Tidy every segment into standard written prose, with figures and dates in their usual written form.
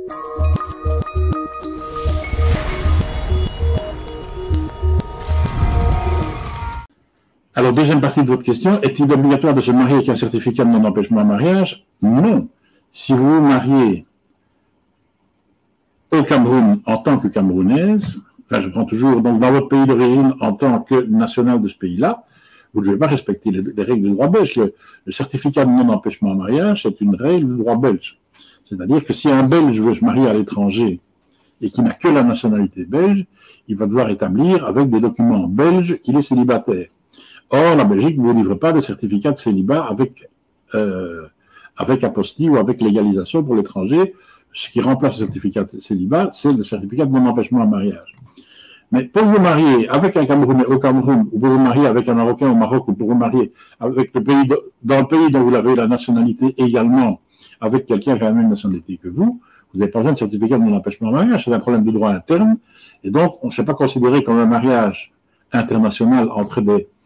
Alors, deuxième partie de votre question, est-il obligatoire de se marier avec un certificat de non-empêchement à mariage? Non. Si vous vous mariez au Cameroun en tant que Camerounaise, enfin, je prends toujours, donc dans votre pays d'origine en tant que national de ce pays-là, vous ne devez pas respecter les règles du droit belge. Le certificat de non-empêchement à mariage, c'est une règle du droit belge. C'est-à-dire que si un Belge veut se marier à l'étranger et qui n'a que la nationalité belge, il va devoir établir avec des documents belges qu'il est célibataire. Or, la Belgique ne vous livre pas de certificat de célibat avec apostille ou avec légalisation pour l'étranger. Ce qui remplace le certificat de célibat, c'est le certificat de non-empêchement à mariage. Mais pour vous marier avec un Camerounais au Cameroun, ou pour vous marier avec un Marocain au Maroc, ou pour vous marier avec dans le pays dont vous avez la nationalité également, avec quelqu'un qui a la même nationalité que vous n'avez pas besoin de certificat de non-empêchement à mariage. C'est un problème de droit interne. Et donc, on ne s'est pas considéré comme un mariage international entre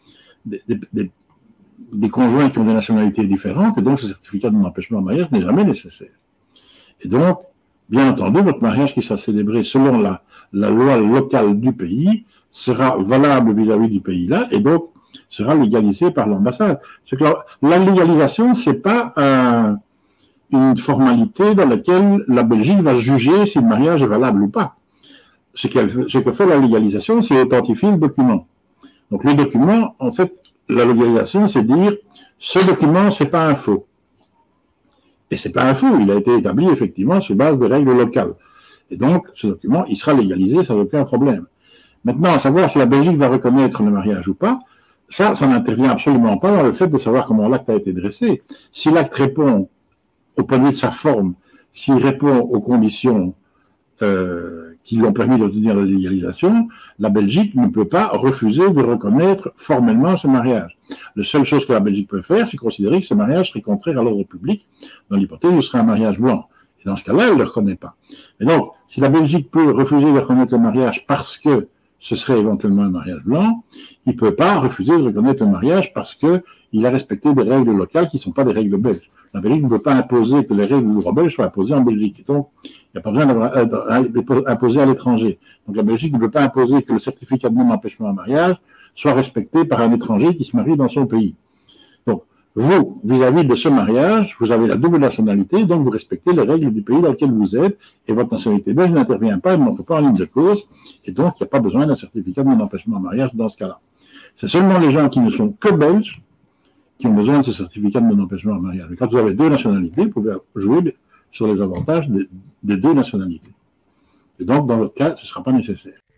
des conjoints qui ont des nationalités différentes. Et donc, ce certificat de non-empêchement à mariage n'est jamais nécessaire. Et donc, bien entendu, votre mariage qui sera célébré selon la loi locale du pays sera valable vis-à-vis du pays-là et donc sera légalisé par l'ambassade. La légalisation, ce n'est pas une formalité dans laquelle la Belgique va juger si le mariage est valable ou pas. Ce que fait la légalisation, c'est authentifier le document. Donc, le document, en fait, la légalisation, c'est dire ce document, ce n'est pas un faux. Et ce n'est pas un faux, il a été établi effectivement sur base des règles locales. Et donc, ce document, il sera légalisé sans aucun problème. Maintenant, à savoir si la Belgique va reconnaître le mariage ou pas, ça n'intervient absolument pas dans le fait de savoir comment l'acte a été dressé. Si l'acte répond, au point de vue de sa forme, s'il répond aux conditions qui lui ont permis d'obtenir la légalisation, la Belgique ne peut pas refuser de reconnaître formellement ce mariage. La seule chose que la Belgique peut faire, c'est considérer que ce mariage serait contraire à l'ordre public, dans l'hypothèse où ce serait un mariage blanc. Et dans ce cas-là, elle ne le reconnaît pas. Et donc, si la Belgique peut refuser de reconnaître le mariage parce que ce serait éventuellement un mariage blanc, il ne peut pas refuser de reconnaître le mariage parce qu'il a respecté des règles locales qui ne sont pas des règles belges. La Belgique ne peut pas imposer que les règles du droit belge soient imposées en Belgique. Et donc, il n'y a pas besoin d'imposer à l'étranger. Donc, la Belgique ne peut pas imposer que le certificat de non-empêchement à mariage soit respecté par un étranger qui se marie dans son pays. Donc, vous, vis-à-vis de ce mariage, vous avez la double nationalité, donc vous respectez les règles du pays dans lequel vous êtes, et votre nationalité belge n'intervient pas, elle n'entre pas en ligne de cause, et donc il n'y a pas besoin d'un certificat de non-empêchement à mariage dans ce cas-là. C'est seulement les gens qui ne sont que belges qui ont besoin de ce certificat de non-empêchement à mariage. Mais quand vous avez deux nationalités, vous pouvez jouer sur les avantages des deux nationalités. Et donc, dans votre cas, ce ne sera pas nécessaire.